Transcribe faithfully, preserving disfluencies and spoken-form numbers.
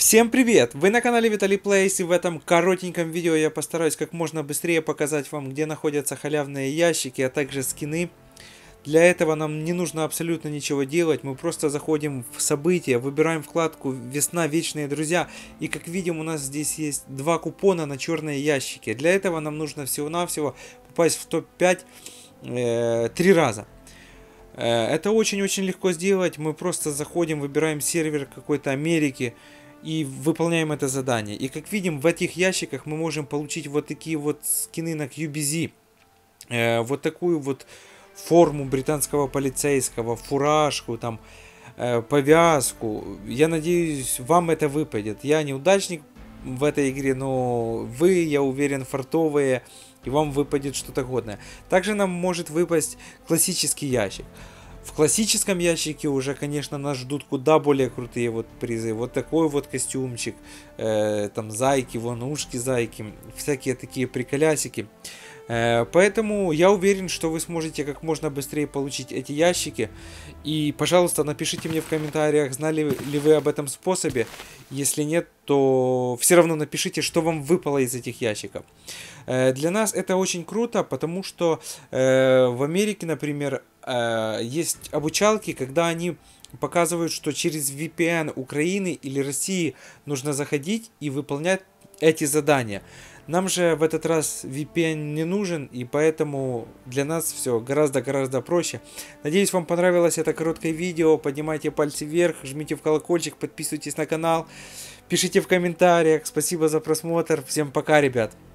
Всем привет! Вы на канале Виталий Плейс, и в этом коротеньком видео я постараюсь как можно быстрее показать вам, где находятся халявные ящики, а также скины. Для этого нам не нужно абсолютно ничего делать, мы просто заходим в события, выбираем вкладку «Весна. Вечные друзья», и как видим, у нас здесь есть два купона на черные ящики. Для этого нам нужно всего-навсего попасть в топ пять э, три раза. Это очень-очень легко сделать, мы просто заходим, выбираем сервер какой-то Америки и выполняем это задание. И как видим, в этих ящиках мы можем получить вот такие вот скины на кью би зет, э, вот такую вот форму британского полицейского, фуражку, там, э, повязку. Я надеюсь, вам это выпадет. Я неудачник в этой игре, но вы, я уверен, фартовые, и вам выпадет что-то годное. Также нам может выпасть классический ящик. В классическом ящике уже, конечно, нас ждут куда более крутые вот призы. Вот такой вот костюмчик, э, там зайки, вон ушки зайки, всякие такие приколясики. Э, поэтому я уверен, что вы сможете как можно быстрее получить эти ящики. И, пожалуйста, напишите мне в комментариях, знали ли вы об этом способе. Если нет, то все равно напишите, что вам выпало из этих ящиков. Э, для нас это очень круто, потому что э, в Америке, например, есть обучалки, когда они показывают, что через ви пи эн Украины или России нужно заходить и выполнять эти задания. Нам же в этот раз ви пи эн не нужен, и поэтому для нас все гораздо-гораздо проще. Надеюсь, вам понравилось это короткое видео. Поднимайте пальцы вверх, жмите в колокольчик, подписывайтесь на канал, пишите в комментариях. Спасибо за просмотр. Всем пока, ребят.